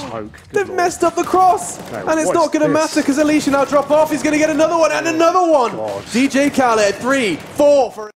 smoke. They've messed up the cross. Okay, and it's not going to matter because EliGe's now drop off. He's going to get another one and another one. God. DJ Khaled, 3, 4 for...